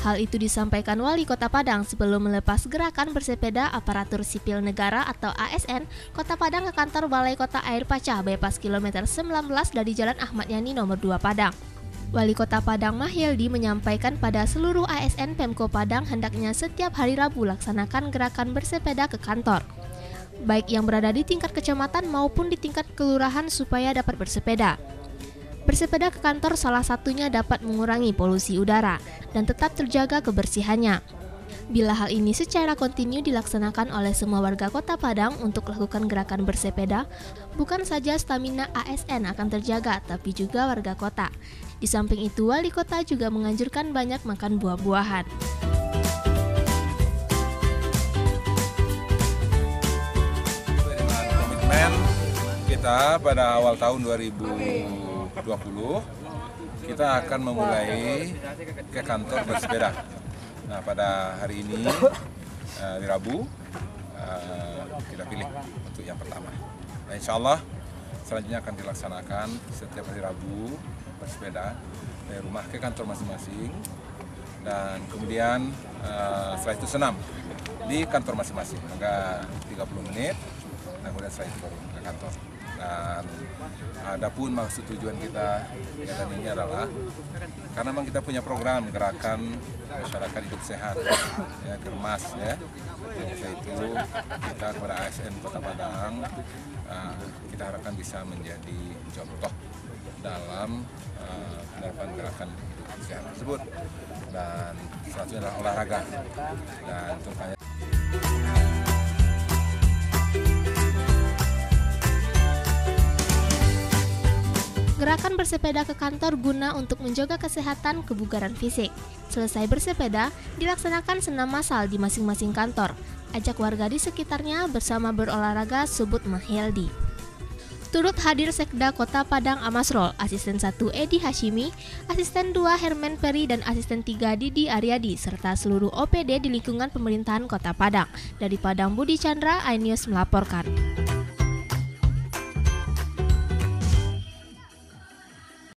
Hal itu disampaikan Wali Kota Padang sebelum melepas gerakan bersepeda aparatur sipil negara atau ASN Kota Padang ke kantor Balai Kota Air Pacah bypass kilometer 19 dari Jalan Ahmad Yani nomor 2 Padang. Wali Kota Padang Mahyildi menyampaikan pada seluruh ASN Pemko Padang hendaknya setiap hari Rabu laksanakan gerakan bersepeda ke kantor, baik yang berada di tingkat kecamatan maupun di tingkat kelurahan supaya dapat bersepeda. Bersepeda ke kantor salah satunya dapat mengurangi polusi udara dan tetap terjaga kebersihannya. Bila hal ini secara kontinu dilaksanakan oleh semua warga Kota Padang untuk melakukan gerakan bersepeda, bukan saja stamina ASN akan terjaga, tapi juga warga kota. Di samping itu, Wali Kota juga menganjurkan banyak makan buah-buahan. Komitmen kita pada awal tahun 2020 kita akan memulai ke kantor bersepeda. Nah, pada hari ini di Rabu kita pilih untuk yang pertama. Nah, insya Allah selanjutnya akan dilaksanakan setiap hari Rabu bersepeda dari rumah ke kantor masing-masing, dan kemudian setelah itu senam di kantor masing-masing hingga 30 menit, dan kemudian setelah itu baru ke kantor. Dan adapun maksud tujuan kita kegiatan ini adalah karena memang kita punya program gerakan masyarakat hidup sehat, ya, Germas, ya. Jadi itu kita kepada ASN Kota Padang kita harapkan bisa menjadi contoh dalam penerapan gerakan hidup sehat tersebut, dan salah satunya adalah olahraga. Dan terutama Gerakan bersepeda ke kantor guna untuk menjaga kesehatan kebugaran fisik. Selesai bersepeda, dilaksanakan senam massal di masing-masing kantor. Ajak warga di sekitarnya bersama berolahraga, sebut Mahyildi. Turut hadir Sekda Kota Padang Amasrol, Asisten 1 Edi Hashimi, Asisten 2 Herman Peri, dan Asisten 3 Didi Aryadi, serta seluruh OPD di lingkungan pemerintahan Kota Padang. Dari Padang, Budi Chandra, iNews melaporkan.